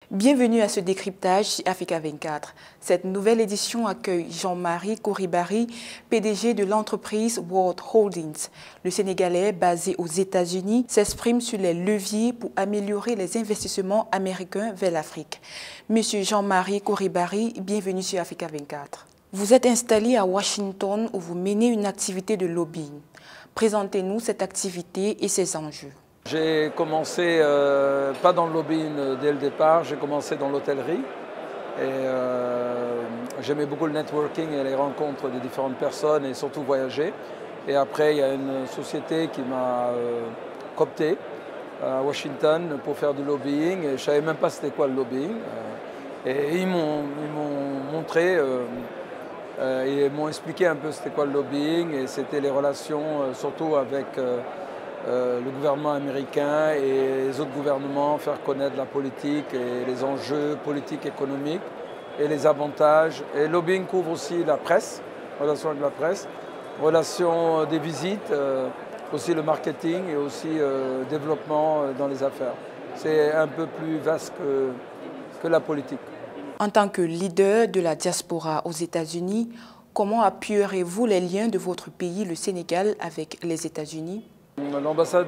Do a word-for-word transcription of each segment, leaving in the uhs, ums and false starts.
Bienvenue à ce décryptage chez Africa vingt-quatre. Cette nouvelle édition accueille Jean-Marie Coulibaly, P D G de l'entreprise World Holdings. Le Sénégalais, basé aux États-Unis, s'exprime sur les leviers pour améliorer les investissements américains vers l'Afrique. Monsieur Jean-Marie Coulibaly, bienvenue sur Africa vingt-quatre. Vous êtes installé à Washington où vous menez une activité de lobbying. Présentez-nous cette activité et ses enjeux. J'ai commencé, euh, pas dans le lobbying dès le départ, j'ai commencé dans l'hôtellerie. Et euh, j'aimais beaucoup le networking et les rencontres de différentes personnes et surtout voyager. Et après, il y a une société qui m'a euh, coopté à Washington pour faire du lobbying. Et je ne savais même pas c'était quoi le lobbying. Et ils m'ont montré, euh, euh, ils m'ont expliqué un peu c'était quoi le lobbying. Et c'était les relations euh, surtout avec... Euh, Euh, le gouvernement américain et les autres gouvernements, faire connaître la politique et les enjeux politiques, économiques et les avantages. Et le lobbying couvre aussi la presse, relations avec la presse, relations des visites, euh, aussi le marketing et aussi euh, développement dans les affaires. C'est un peu plus vaste que, que la politique. En tant que leader de la diaspora aux États-Unis, comment appuierez-vous les liens de votre pays, le Sénégal, avec les États-Unis ? L'ambassade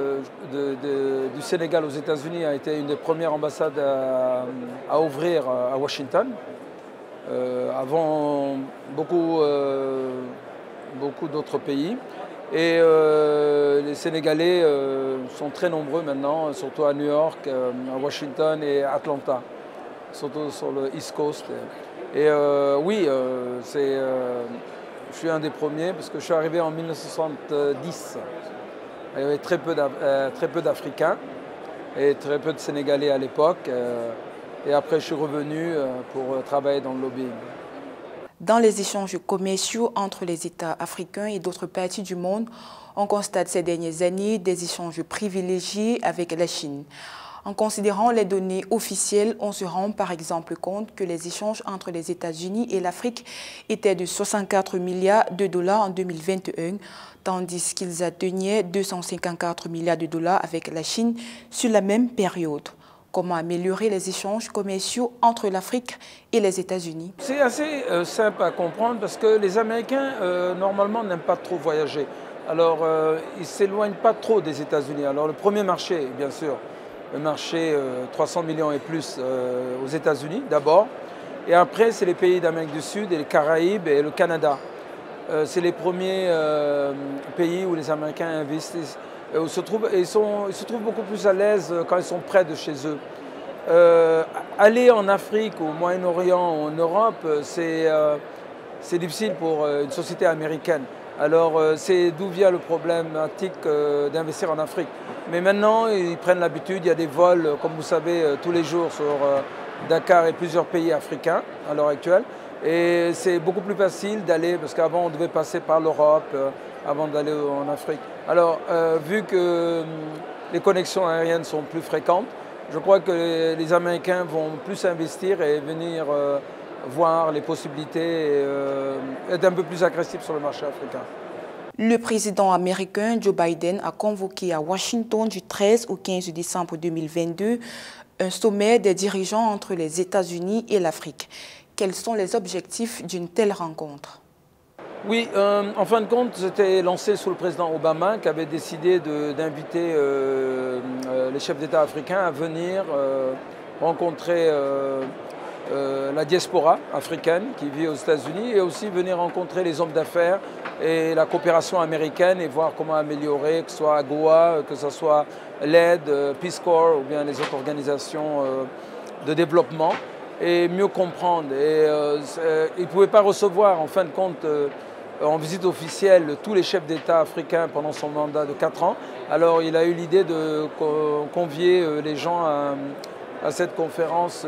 du Sénégal aux États-Unis a été une des premières ambassades à, à ouvrir à Washington. Euh, avant beaucoup, euh, beaucoup d'autres pays. Et euh, les Sénégalais euh, sont très nombreux maintenant, surtout à New York, euh, à Washington et Atlanta, surtout sur le East Coast. Et euh, oui, euh, c'est, euh, je suis un des premiers parce que je suis arrivé en mille neuf cent soixante-dix. Il y avait très peu d'Africains et très peu de Sénégalais à l'époque. Et après, je suis revenu pour travailler dans le lobbying. Dans les échanges commerciaux entre les États africains et d'autres parties du monde, on constate ces dernières années des échanges privilégiés avec la Chine. En considérant les données officielles, on se rend par exemple compte que les échanges entre les États-Unis et l'Afrique étaient de soixante-quatre milliards de dollars en deux mille vingt et un, tandis qu'ils atteignaient deux cent cinquante-quatre milliards de dollars avec la Chine sur la même période. Comment améliorer les échanges commerciaux entre l'Afrique et les États-Unis? C'est assez euh, simple à comprendre parce que les Américains, euh, normalement, n'aiment pas trop voyager. Alors, euh, ils ne s'éloignent pas trop des États-Unis. Alors, le premier marché, bien sûr, le marché euh, trois cents millions et plus euh, aux États-Unis d'abord. Et après, c'est les pays d'Amérique du Sud et les Caraïbes et le Canada. Euh, c'est les premiers euh, pays où les Américains investissent. Et où se trouvent, et ils, sont, ils se trouvent beaucoup plus à l'aise quand ils sont près de chez eux. Euh, aller en Afrique, au Moyen-Orient, en Europe, c'est euh, difficile pour une société américaine. Alors c'est d'où vient le problématique euh, d'investir en Afrique. Mais maintenant, ils prennent l'habitude, il y a des vols, comme vous savez, tous les jours sur euh, Dakar et plusieurs pays africains à l'heure actuelle. Et c'est beaucoup plus facile d'aller, parce qu'avant on devait passer par l'Europe euh, avant d'aller en Afrique. Alors, euh, vu que euh, les connexions aériennes sont plus fréquentes, je crois que les, les Américains vont plus investir et venir euh, voir les possibilités et euh, être un peu plus agressifs sur le marché africain. Le président américain Joe Biden a convoqué à Washington du treize au quinze décembre deux mille vingt-deux un sommet des dirigeants entre les États-Unis et l'Afrique. Quels sont les objectifs d'une telle rencontre? Oui, euh, en fin de compte, c'était lancé sous le président Obama qui avait décidé d'inviter euh, euh, les chefs d'État africains à venir euh, rencontrer euh, euh, la diaspora africaine qui vit aux États-Unis et aussi venir rencontrer les hommes d'affaires et la coopération américaine et voir comment améliorer, que ce soit AGOA, que ce soit l'aide, Peace Corps ou bien les autres organisations euh, de développement et mieux comprendre. Et euh, ils ne pouvaient pas recevoir en fin de compte euh, en visite officielle tous les chefs d'État africains pendant son mandat de quatre ans. Alors il a eu l'idée de convier les gens à, à cette conférence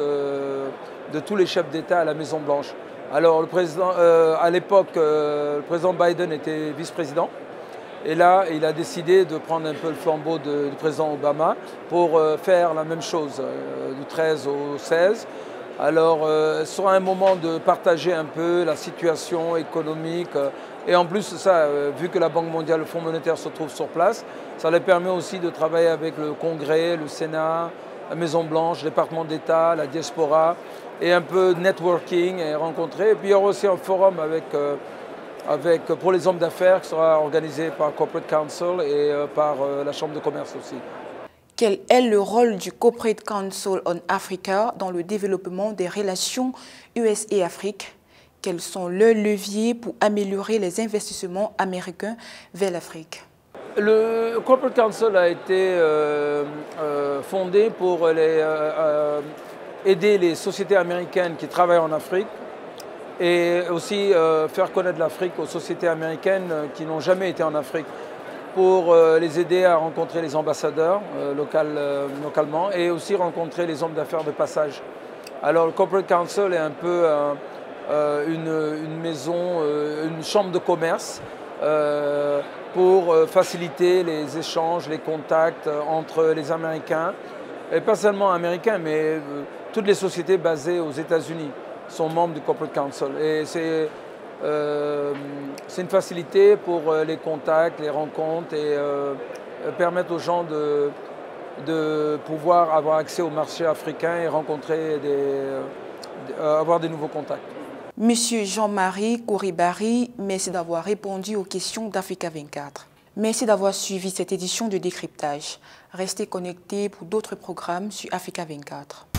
de tous les chefs d'État à la Maison-Blanche. Alors le président, euh, à l'époque, euh, le président Biden était vice-président. Et là, il a décidé de prendre un peu le flambeau de, du président Obama pour euh, faire la même chose euh, du treize au seize. Alors, euh, ce sera un moment de partager un peu la situation économique. Euh, et en plus, ça, euh, vu que la Banque mondiale, le Fonds monétaire se trouve sur place, ça leur permet aussi de travailler avec le Congrès, le Sénat, la Maison-Blanche, le département d'État, la diaspora, et un peu de networking et rencontrer. Et puis il y aura aussi un forum avec, euh, avec, pour les hommes d'affaires qui sera organisé par Corporate Council et euh, par euh, la Chambre de commerce aussi. Quel est le rôle du Corporate Council on Africa dans le développement des relations U S A-Afrique? Quels sont leurs leviers pour améliorer les investissements américains vers l'Afrique? Le Corporate Council a été euh, euh, fondé pour les, euh, euh, aider les sociétés américaines qui travaillent en Afrique et aussi euh, faire connaître l'Afrique aux sociétés américaines qui n'ont jamais été en Afrique, pour euh, les aider à rencontrer les ambassadeurs euh, local, euh, localement et aussi rencontrer les hommes d'affaires de passage. Alors le Corporate Council est un peu euh, euh, une, une maison, euh, une chambre de commerce euh, pour euh, faciliter les échanges, les contacts euh, entre les Américains, et pas seulement Américains, mais euh, toutes les sociétés basées aux États-Unis sont membres du Corporate Council. Et c'est Euh, c'est une facilité pour euh, les contacts, les rencontres et euh, permettre aux gens de, de pouvoir avoir accès au marché africain et rencontrer des, euh, avoir des nouveaux contacts. Monsieur Jean-Marie Kouribari, merci d'avoir répondu aux questions d'Africa vingt-quatre. Merci d'avoir suivi cette édition de décryptage. Restez connectés pour d'autres programmes sur Africa vingt-quatre.